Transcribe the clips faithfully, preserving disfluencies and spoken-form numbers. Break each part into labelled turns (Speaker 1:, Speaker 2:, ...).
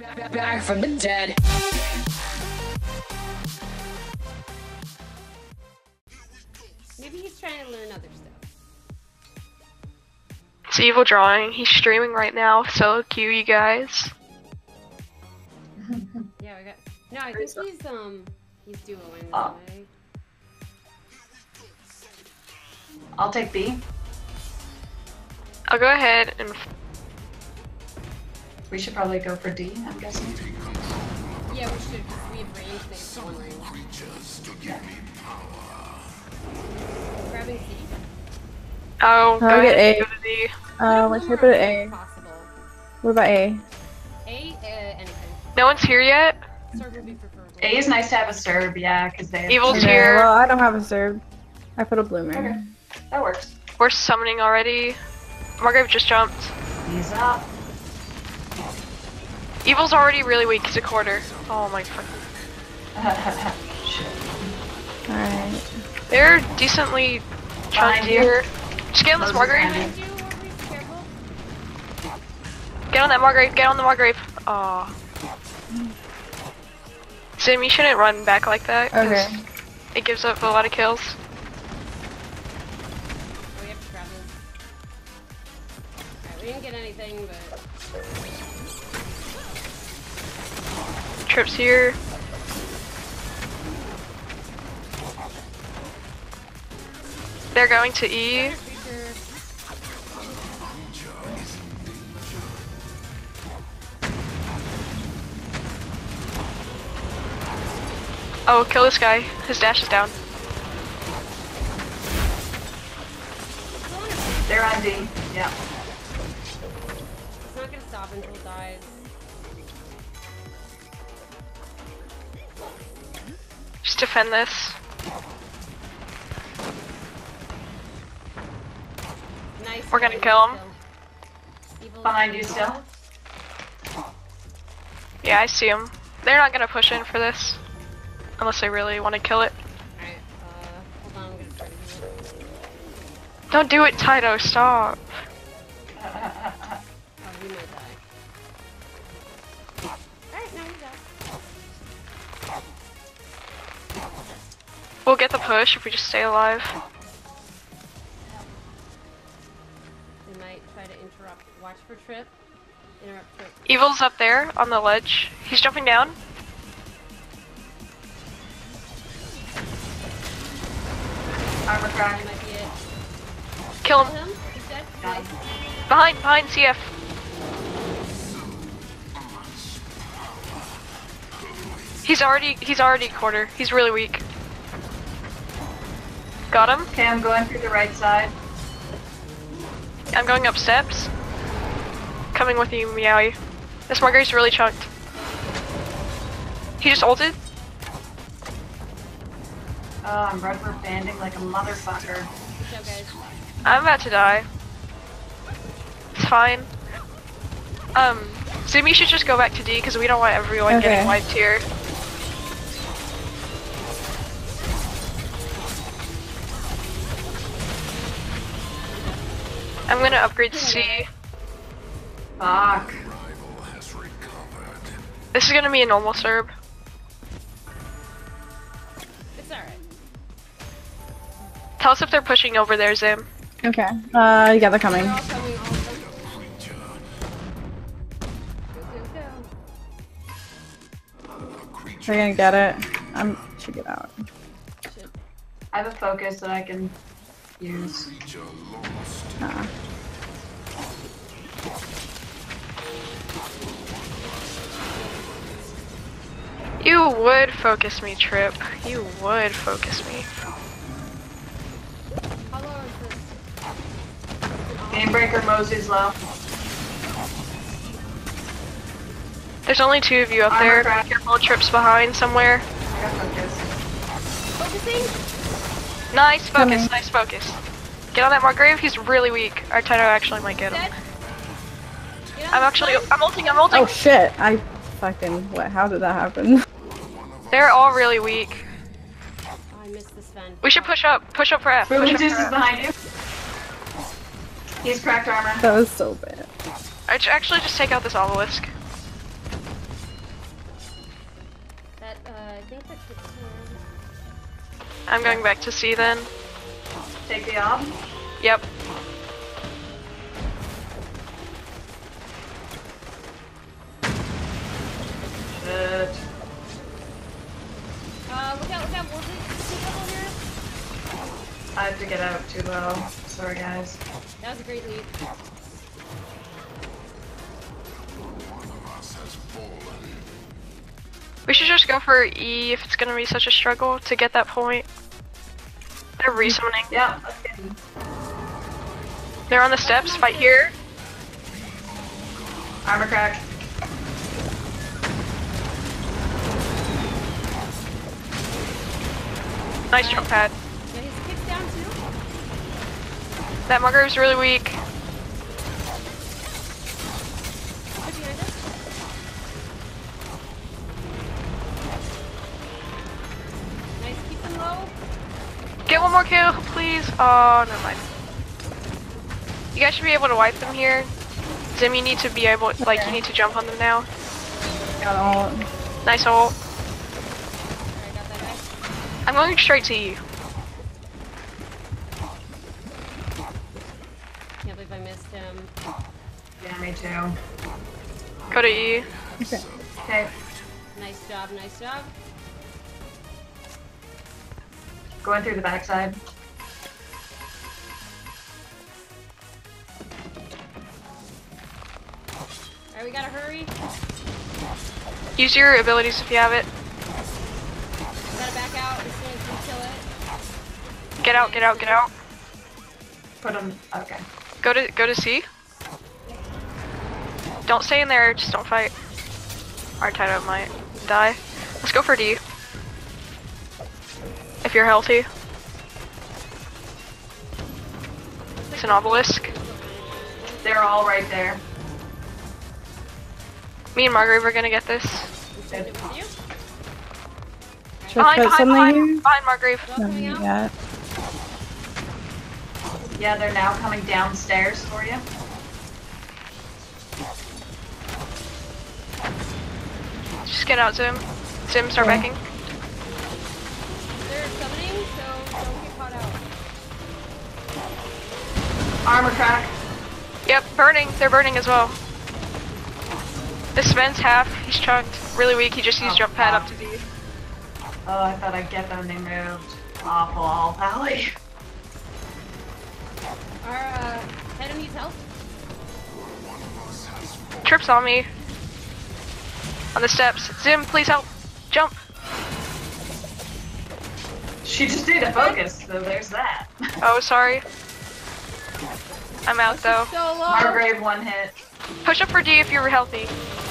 Speaker 1: Back, back from the dead.
Speaker 2: Maybe he's trying to learn other stuff.
Speaker 3: It's evil drawing. He's streaming right now. So cute, you guys.
Speaker 2: Yeah, we got. No, I think he's um he's duoing this
Speaker 4: Oh.
Speaker 2: way.
Speaker 4: I'll take B.
Speaker 3: I'll go ahead and.
Speaker 4: We should probably go for D, I'm guessing.
Speaker 2: Yeah, we should, because we have range things one range.
Speaker 4: Yeah.
Speaker 2: Grabbing C.
Speaker 3: Oh, go
Speaker 5: I'll
Speaker 3: ahead
Speaker 5: get
Speaker 3: and
Speaker 5: A.
Speaker 3: go to D.
Speaker 5: Uh, let's put it A.
Speaker 2: Possible.
Speaker 5: What about A?
Speaker 2: A, uh, anything.
Speaker 3: No one's here yet.
Speaker 2: Serve would be preferable.
Speaker 4: A is nice to have a serve, yeah, because they have
Speaker 3: Evil's
Speaker 5: Okay,
Speaker 3: here.
Speaker 5: well, I don't have a serve. I put a bloomer.
Speaker 4: Okay, that works.
Speaker 3: We're summoning already. Margrave just jumped.
Speaker 4: He's up.
Speaker 3: Evil's already really weak. He's a quarter. Oh my fucking.
Speaker 4: Shit.
Speaker 5: Alright.
Speaker 3: They're decently chunked
Speaker 4: Behind you.
Speaker 3: here. Just get on this
Speaker 4: Moses
Speaker 3: Margrave.
Speaker 4: behind
Speaker 2: Do be careful.
Speaker 3: Get on that Margrave. Get on the Margrave. Aw. Sim, you shouldn't run back like that. 'cause
Speaker 5: Okay.
Speaker 3: It gives up a lot of kills.
Speaker 2: Oh, we have to grab this. Alright, we didn't get anything, but.
Speaker 3: Trips here. They're going to E.
Speaker 2: Creature.
Speaker 3: Oh, kill this guy. His dash is down.
Speaker 4: They're on D, yeah.
Speaker 2: It's not gonna stop until it dies.
Speaker 3: Just defend this.
Speaker 2: Nice.
Speaker 3: We're gonna
Speaker 2: kill,
Speaker 3: kill him.
Speaker 2: nice kill. Evil
Speaker 4: Behind you still.
Speaker 3: Yeah, I see him. They're not gonna push in for this. Unless they really want to kill it.
Speaker 2: Alright, uh, hold on, I'm gonna try to do it.
Speaker 3: Don't do it, Taito. Stop.
Speaker 2: Oh, we might die. Alright, now we die.
Speaker 3: We'll get the push if we just stay alive.
Speaker 2: They might try to interrupt. Watch for trip. Interrupt trip.
Speaker 3: Evil's up there on the ledge. He's jumping down.
Speaker 4: Armor
Speaker 2: That
Speaker 4: crack.
Speaker 2: might be it.
Speaker 3: Kill
Speaker 2: Kill
Speaker 3: him.
Speaker 2: him. He's dead.
Speaker 4: Got
Speaker 2: Nice.
Speaker 4: him.
Speaker 3: Behind, behind C F. He's already, he's already quarter. He's really weak. Got him.
Speaker 4: Okay, I'm going through the right side.
Speaker 3: I'm going up steps. Coming with you, Meowie. This Margarete's really chunked. He just ulted.
Speaker 4: Oh, I'm rubber banding like a motherfucker.
Speaker 2: Good job, guys.
Speaker 3: I'm about to die. It's fine. Um, Zumi should just go back to D because we don't want everyone
Speaker 5: Okay.
Speaker 3: getting wiped here. I'm gonna upgrade to C.
Speaker 4: Fuck.
Speaker 3: This is gonna be a normal Serb.
Speaker 2: It's alright.
Speaker 3: Tell us if they're pushing over there, Zim.
Speaker 5: Okay. Uh, yeah, they're coming.
Speaker 2: They're all coming, all of them. Go, go, go.
Speaker 5: They're gonna get it. I'm should get out.
Speaker 2: Shit.
Speaker 4: I have a focus that I can use.
Speaker 5: Uh,
Speaker 3: You would focus me, Trip. You would focus me.
Speaker 2: How low is this?
Speaker 4: Gamebreaker Mosey's low.
Speaker 3: There's only two of you up
Speaker 4: Armor
Speaker 3: there.
Speaker 4: crack.
Speaker 3: Careful, Trip's behind somewhere.
Speaker 4: I got focus.
Speaker 2: Focusing?
Speaker 3: Nice focus,
Speaker 5: Coming.
Speaker 3: nice focus. Get on that Margrave, he's really weak. Our Taito actually might get him.
Speaker 2: Dead? Get on
Speaker 3: I'm
Speaker 2: the
Speaker 3: actually,
Speaker 2: side.
Speaker 3: I'm ulting, I'm ulting.
Speaker 5: oh shit! I fucking what? How did that happen?
Speaker 3: They're all really weak.
Speaker 2: Oh, I missed this Sven.
Speaker 3: We should push up, push up for F. Push
Speaker 4: Boom
Speaker 3: up
Speaker 4: Juice
Speaker 3: for
Speaker 4: is
Speaker 3: F.
Speaker 4: behind you. He's cracked armor.
Speaker 5: That was so bad.
Speaker 3: I'd actually just take out this obelisk.
Speaker 2: think the trip's here.
Speaker 3: I'm going back to C then.
Speaker 4: Take the ob.
Speaker 3: Yep.
Speaker 4: Shit.
Speaker 2: Uh, look out, look out, we'll see level here.
Speaker 4: I have to get out too low. Sorry, guys.
Speaker 2: That was a great lead.
Speaker 3: We should just go for E if it's gonna be such a struggle to get that point. They're resummoning.
Speaker 4: Yeah, let's get in.
Speaker 3: They're on the steps. Fight here.
Speaker 4: Armor crack.
Speaker 3: Nice jump pad.
Speaker 2: Yeah, his kick's down too.
Speaker 3: That Margaret's really weak.
Speaker 2: Right behind us. Nice, keep them low.
Speaker 3: Get one more kill, please. Oh, never mind. You guys should be able to wipe them here. Zim, you need to be able, like, you need to jump on them now.
Speaker 5: Got all.
Speaker 3: Nice ult.
Speaker 2: Alright, got that guy.
Speaker 3: I'm going straight to you.
Speaker 2: Can't believe I missed him.
Speaker 4: Yeah, me too.
Speaker 3: Go to E.
Speaker 5: Okay.
Speaker 4: Okay,
Speaker 2: Nice job, nice job.
Speaker 4: going through the backside.
Speaker 2: Alright, we gotta hurry.
Speaker 3: Use your abilities if you have it.
Speaker 2: We gotta back out as soon as we kill it.
Speaker 3: Get out, get out, get out.
Speaker 4: Put them. Okay.
Speaker 3: Go to go to C. Don't stay in there, just don't fight. Our title might die. Let's go for D. If you're healthy. It's an obelisk.
Speaker 4: They're all right there.
Speaker 3: Me and Margaret are gonna get this.
Speaker 2: Send it with you.
Speaker 5: Should I
Speaker 3: Behind,
Speaker 5: put
Speaker 3: behind,
Speaker 5: something
Speaker 3: behind,
Speaker 5: here?
Speaker 3: behind Margaret.
Speaker 2: Well,
Speaker 5: No,
Speaker 2: coming
Speaker 5: not
Speaker 2: out.
Speaker 5: yet.
Speaker 4: Yeah, they're now coming downstairs for you.
Speaker 3: Just get out, Zim. Zim, start
Speaker 5: Okay.
Speaker 3: backing.
Speaker 2: They're summoning, so don't get caught out.
Speaker 4: Armor crack.
Speaker 3: Yep, burning. They're burning as well. This Sven's half. He's chunked. Really weak. He just used
Speaker 4: Oh,
Speaker 3: jump pad
Speaker 4: fuck.
Speaker 3: up to D.
Speaker 4: Oh, I thought I'd get them. They moved. Awful, all valley.
Speaker 2: Our uh, head needs help.
Speaker 3: Trips on me. On the steps. Zim, please help. Jump.
Speaker 4: She just did a focus, so there's that.
Speaker 3: Oh, sorry. I'm out though.
Speaker 2: So low.
Speaker 4: Margrave one hit.
Speaker 3: Push up for D if you're healthy.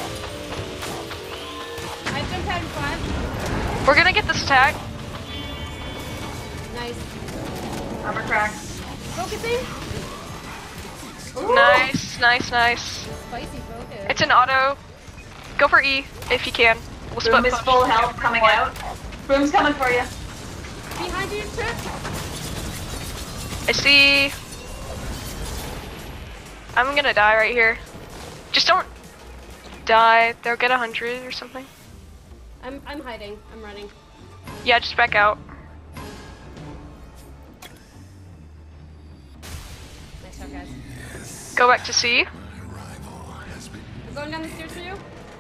Speaker 2: I've jump pad in five.
Speaker 3: We're gonna get this attack.
Speaker 2: Nice.
Speaker 4: Armor crack.
Speaker 2: Focusing.
Speaker 4: Ooh.
Speaker 3: Nice, nice, nice.
Speaker 2: Spicy focus.
Speaker 3: It's an auto. Go for E if you can. We'll split
Speaker 4: Boom is
Speaker 3: push.
Speaker 4: full health coming out. Boom's coming for you.
Speaker 2: Behind you, Trip.
Speaker 3: I see. I'm gonna die right here. Just don't die. They'll get a hundred or something.
Speaker 2: I'm I'm hiding. I'm running.
Speaker 3: Yeah, just back out.
Speaker 2: Nice shot, guys.
Speaker 3: Go back to C.
Speaker 2: I'm going down the stairs for you.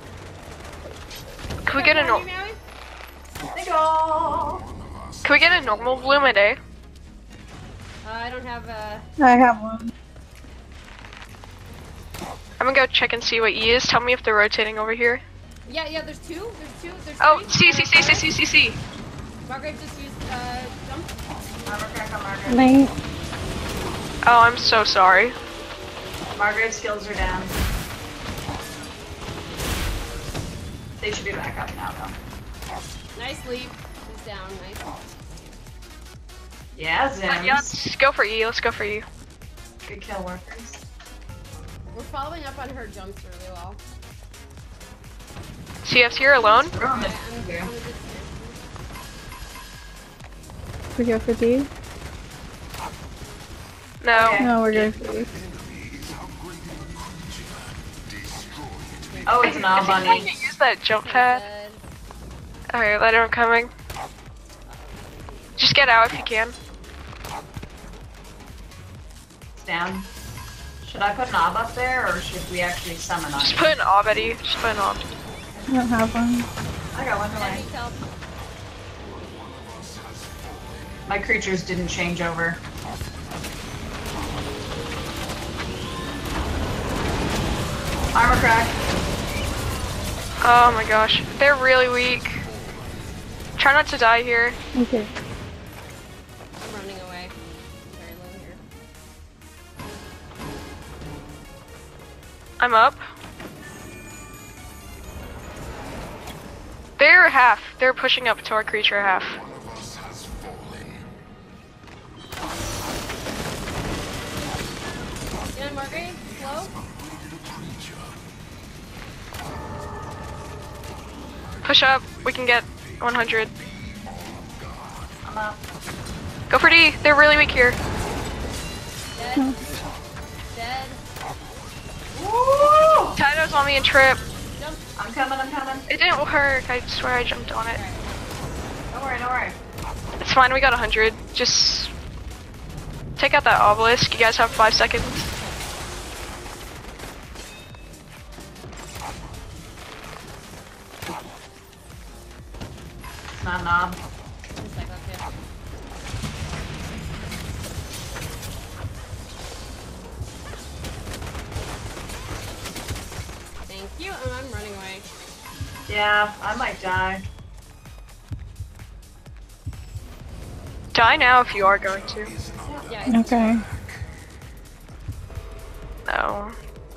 Speaker 3: Can we get a
Speaker 2: Behind
Speaker 3: no
Speaker 2: you, Maui?
Speaker 4: They go.
Speaker 3: Can we get a normal bloom a day?
Speaker 2: Uh, I don't have uh.
Speaker 5: I have one.
Speaker 3: I'm gonna go check and see what E is. Tell me if they're rotating over here.
Speaker 2: Yeah, yeah. There's two. There's two. There's
Speaker 3: Oh,
Speaker 2: three.
Speaker 3: C, C, C, C, C, C, C.
Speaker 2: Margaret just used uh jump.
Speaker 4: Armor crack on Margaret.
Speaker 5: Link.
Speaker 3: Oh, I'm so sorry.
Speaker 4: Margaret's skills are down. They should be back up now, though.
Speaker 2: Nice leap. He's down. Nice.
Speaker 4: Yeah,
Speaker 3: Uh,
Speaker 4: Zims.
Speaker 3: yeah, let's go for E. Let's go for E.
Speaker 4: Good kill workers.
Speaker 2: We're following up on her jumps really well.
Speaker 3: C F's here alone.
Speaker 4: We're on
Speaker 2: Okay,
Speaker 4: this.
Speaker 2: I'm, I'm
Speaker 4: Yeah.
Speaker 2: a good
Speaker 5: We go for D?
Speaker 3: No.
Speaker 4: Okay.
Speaker 5: No, we're going for D.
Speaker 4: Oh, it's an
Speaker 3: If
Speaker 4: all
Speaker 3: you
Speaker 4: bunny.
Speaker 3: can use that jump pad.
Speaker 2: Good.
Speaker 3: Alright, let him coming. Just get out if you can.
Speaker 4: It's down. Should I put an ob up there, or should we actually summon on
Speaker 3: Just
Speaker 4: it?
Speaker 3: put an ob, Eddie. Just put an ob.
Speaker 5: I don't have one.
Speaker 4: I got one
Speaker 2: That
Speaker 4: away.
Speaker 2: needs help.
Speaker 4: My creatures didn't change over. Armor crack.
Speaker 3: Oh my gosh. They're really weak. Try not to die here.
Speaker 5: Okay.
Speaker 2: I'm running away. I'm very low here.
Speaker 3: I'm up. They're half. They're pushing up to our creature half.
Speaker 2: Yeah, Margaret, slow.
Speaker 3: Push up. We can get one hundred.
Speaker 4: I'm up.
Speaker 3: Go for D. They're really weak here.
Speaker 2: Dead. Dead.
Speaker 4: Woo!
Speaker 3: Tido's on me and trip.
Speaker 2: Jump.
Speaker 4: I'm coming, I'm coming.
Speaker 3: It didn't work. I swear I jumped on it.
Speaker 4: Don't worry, don't worry.
Speaker 3: It's fine. We got one hundred. Just take out that obelisk. You guys have five seconds.
Speaker 4: It's not an ob.
Speaker 2: Just like that, yeah. Thank you, and I'm running away.
Speaker 4: Yeah, I might die.
Speaker 3: Die now if you are going to.
Speaker 2: Yeah, it's
Speaker 5: Okay.
Speaker 3: No.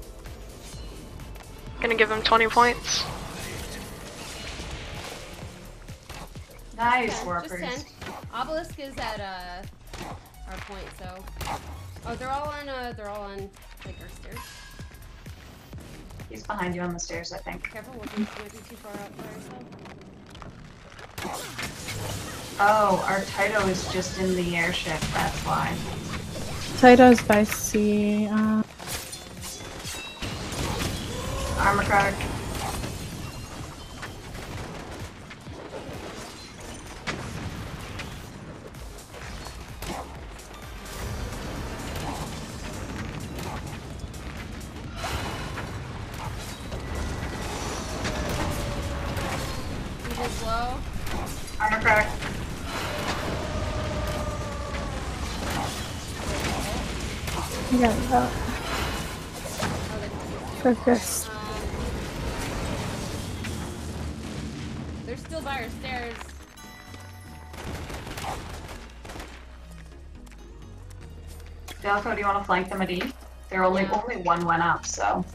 Speaker 3: Gonna give them twenty points.
Speaker 4: Nice,
Speaker 2: yeah, just
Speaker 4: warpers.
Speaker 2: ten. Obelisk is at uh our point, so. Oh, they're all on. Uh, they're all on like our stairs.
Speaker 4: He's behind you on the stairs, I think.
Speaker 2: Careful, we'll be, might be too far out for ourselves.
Speaker 4: Oh, our Taito is just in the airship, that's why.
Speaker 5: Taito's by sea. Uh,
Speaker 4: Armor crack.
Speaker 2: He's just low.
Speaker 4: Armor crack.
Speaker 5: I got that. Focus.
Speaker 2: Um, they're still by our stairs.
Speaker 4: Delco, do you want to flank them at E? They're only
Speaker 2: Yeah.
Speaker 4: only one went up, so.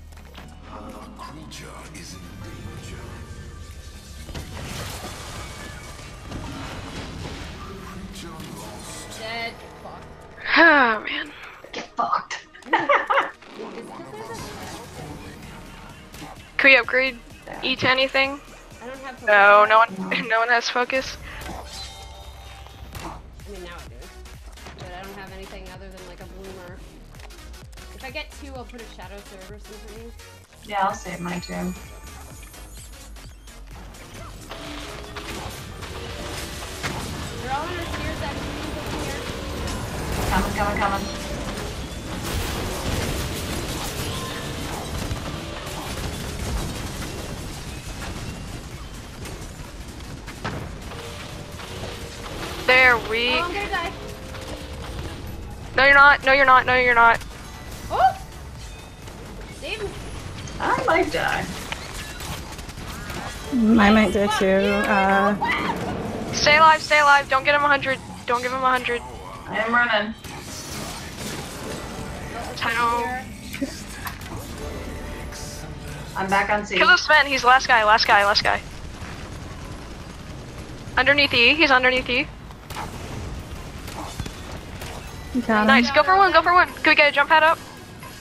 Speaker 2: Dead. Fuck.
Speaker 3: Oh man.
Speaker 4: Get fucked.
Speaker 3: Can we upgrade E to anything?
Speaker 2: I don't have.
Speaker 3: No, no one, no one has focus.
Speaker 2: I mean, now I do. But I don't have anything other than like a bloomer. If I get two, I'll put a shadow serve or something.
Speaker 4: Yeah, I'll save mine too.
Speaker 2: They're all on our stairs actually. Over here.
Speaker 4: Coming, coming, coming.
Speaker 3: They're
Speaker 2: Oh,
Speaker 3: weak.
Speaker 2: I'm gonna die.
Speaker 3: No, you're not. No, you're not. No, you're not.
Speaker 2: Oh! Save me.
Speaker 4: I might die.
Speaker 5: I might do too. Uh,
Speaker 3: Stay alive. Stay alive. Don't get him one hundred. Don't give him one hundred.
Speaker 4: I am running.
Speaker 3: Title.
Speaker 4: I'm back on C.
Speaker 3: Kill this man. He's the last guy. Last guy. Last guy. Underneath E. He's underneath E.
Speaker 5: got him.
Speaker 3: Nice. Go for one. Go for one. Can we get a jump pad up?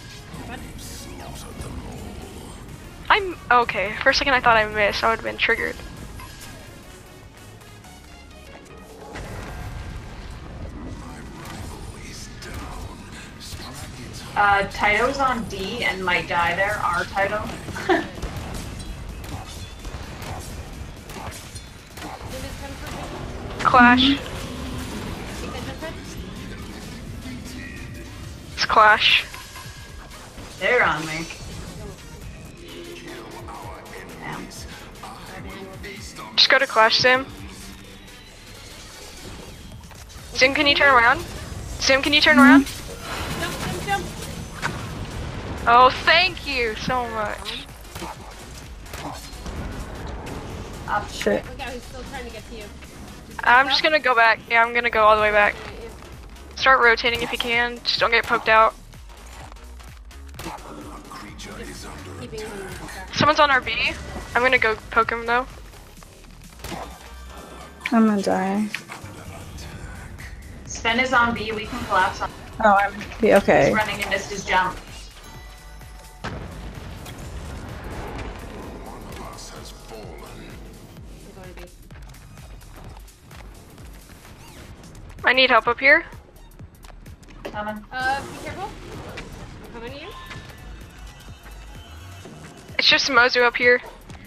Speaker 3: I'm okay. For a second, I thought I missed. I would have been triggered.
Speaker 4: Uh, Taito's on D and might die there. Our Taito.
Speaker 3: Clash.
Speaker 2: Take that jump pad.
Speaker 3: It's Clash.
Speaker 4: They're on me. Damn.
Speaker 3: Just go to Clash, Sim. Sim, can you turn around? Sim, can you turn around?
Speaker 2: Jump, jump, jump.
Speaker 3: Oh, thank you so much.
Speaker 4: Up.
Speaker 5: Shit.
Speaker 2: Look out, he's still trying to get to you.
Speaker 3: I'm just gonna go back. Yeah, I'm gonna go all the way back.
Speaker 2: Right, yeah.
Speaker 3: Start rotating if you can. Just don't get poked out.
Speaker 2: Keeping him back.
Speaker 3: Someone's on our B. I'm gonna go poke him though.
Speaker 5: I'm gonna die.
Speaker 4: Sven is on B. We can collapse on.
Speaker 5: Oh, I'm be
Speaker 4: He's
Speaker 5: okay.
Speaker 4: running and missed his jump.
Speaker 2: I'm going to be.
Speaker 3: I need help up here.
Speaker 4: Coming.
Speaker 2: Uh, be careful. I'm coming to you.
Speaker 3: It's just Mozu up here.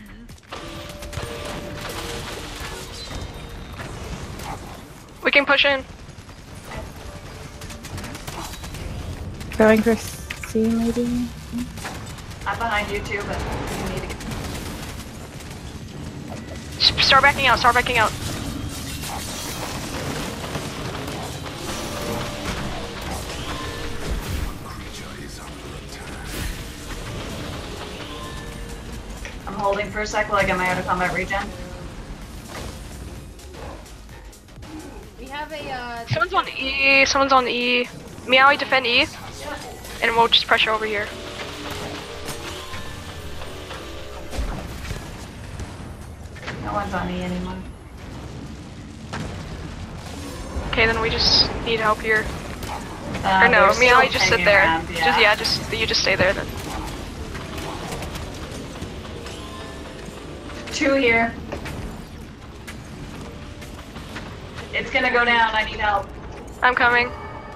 Speaker 3: We can push in.
Speaker 5: Going for C, maybe?
Speaker 4: I'm behind you too, but you need to get.
Speaker 3: Just start backing out. Start backing out.
Speaker 4: I'm holding for a sec while I get my out of combat regen.
Speaker 2: We have a, uh...
Speaker 3: Someone's on E. Someone's on E. Meowie, defend E. And we'll just pressure over here.
Speaker 4: No one's on E anymore.
Speaker 3: Okay, then we just need help here.
Speaker 4: Uh,
Speaker 3: Or no,
Speaker 4: they're still
Speaker 3: Meowie, just sit
Speaker 4: hanging
Speaker 3: there.
Speaker 4: around,
Speaker 3: Just yeah, just you just stay there then.
Speaker 4: Two here. It's gonna go down. I need help.
Speaker 3: I'm coming.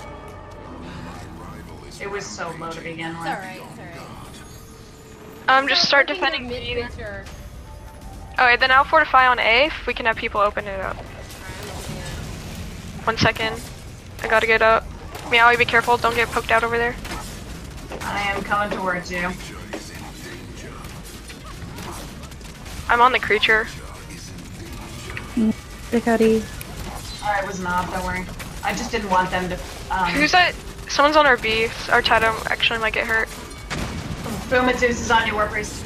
Speaker 4: It was so low to begin
Speaker 2: It's
Speaker 4: with.
Speaker 2: alright, it's alright.
Speaker 3: Um, just start
Speaker 2: Working the
Speaker 3: defending
Speaker 2: mid
Speaker 3: E.
Speaker 2: creature.
Speaker 3: Okay, then I'll fortify on A if we can have people open it up.
Speaker 2: Alright, I'm opening it.
Speaker 3: One second. I gotta get up. Meowie, be careful. Don't get poked out over there.
Speaker 4: I am coming towards you.
Speaker 3: I'm on the creature.
Speaker 5: Pick out E.
Speaker 4: Oh, it was not. Don't worry. I just didn't want them to. Um,
Speaker 3: Who's that? Someone's on our B. Our Titan actually might get hurt.
Speaker 4: Boom! It is on you, War Priest.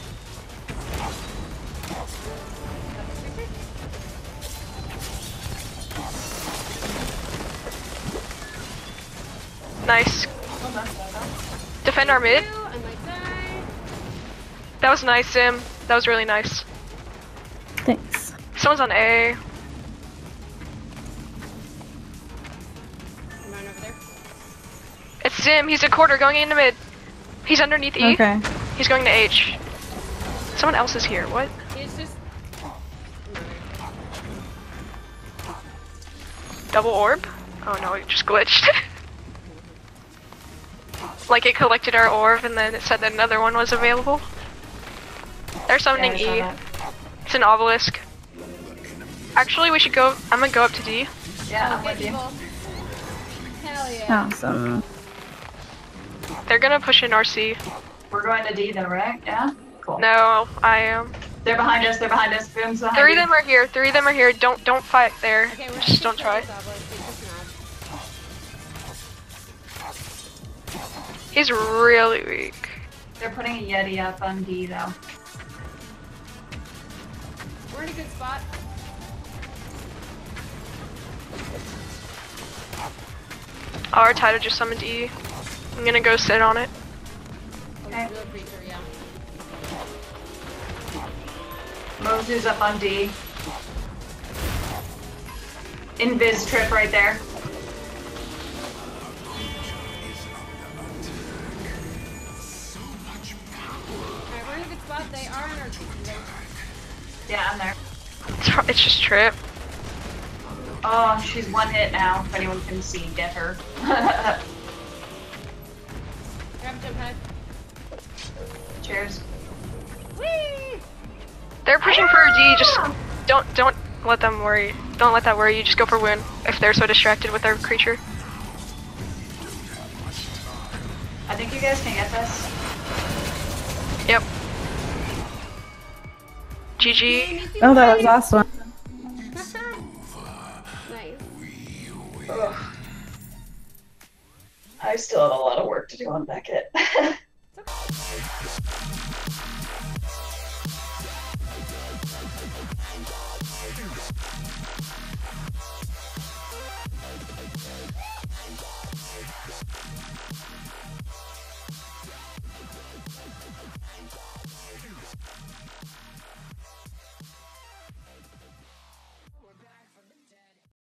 Speaker 3: Nice.
Speaker 4: Hold on, hold on.
Speaker 3: Defend our mid.
Speaker 2: I might die.
Speaker 3: That was nice, Sim. That was really nice.
Speaker 5: Thanks.
Speaker 3: Someone's on A.
Speaker 2: I'm running over there.
Speaker 3: It's Zim. He's a quarter going into mid. He's underneath E.
Speaker 5: Okay.
Speaker 3: He's going to H. Someone else is here. What?
Speaker 2: It's just...
Speaker 3: Double orb? Oh no, it just glitched. Like it collected our orb and then it said that another one was available. They're summoning
Speaker 4: Yeah, I saw
Speaker 3: E.
Speaker 4: that.
Speaker 3: It's an obelisk. Actually, we should go. I'm gonna go up to D.
Speaker 4: Yeah, I'm
Speaker 2: Okay,
Speaker 4: with you.
Speaker 2: people. Hell yeah.
Speaker 5: Awesome.
Speaker 3: They're gonna push in R C.
Speaker 4: We're going to D though, right? Yeah? Cool.
Speaker 3: No, I am.
Speaker 4: They're behind us, they're behind us. Boom's behind
Speaker 3: Three of
Speaker 4: you.
Speaker 3: them are here. Three of them are here. Don't don't fight there.
Speaker 2: Okay, we're
Speaker 3: Just don't try.
Speaker 2: This obelisk. It's just not.
Speaker 3: He's really weak.
Speaker 4: They're putting a Yeti up on D though.
Speaker 2: We're in a good spot.
Speaker 3: Our Titan just summoned E. I'm gonna go sit on it.
Speaker 4: Okay.
Speaker 2: Real creature, yeah.
Speaker 4: Mozu's up on D. Invis trip right there.
Speaker 2: Alright, we're in a good spot. They are in our creature.
Speaker 4: Yeah, I'm there.
Speaker 3: It's, pro- it's just trip.
Speaker 4: Oh, she's one hit now. If anyone can see, get her.
Speaker 2: Grab a jump pad.
Speaker 4: Cheers.
Speaker 2: Whee!
Speaker 3: They're pushing for a D. Just don't don't let them worry. Don't let that worry you, just go for wound if they're so distracted with their creature.
Speaker 4: I think you guys can get this.
Speaker 3: Yep. G G.
Speaker 5: Oh, that was last one.
Speaker 2: Nice.
Speaker 4: Ugh. I still have a lot of work to do on Beckett.
Speaker 2: It's okay.